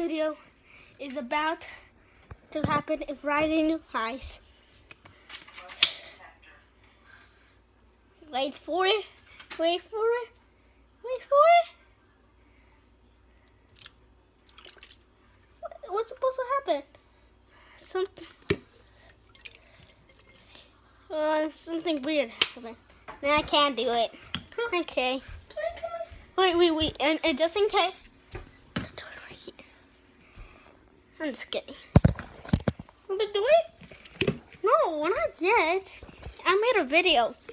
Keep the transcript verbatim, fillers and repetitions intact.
video is about to happen right in your eyes. Wait for it. Wait for it. Wait for it. What's supposed to happen? Something. Uh, something weird happened. Now I can't do it. Okay. Wait, wait, wait. And, and just in case, the door right here. I'm just kidding. Want to do it? No, not yet. I made a video.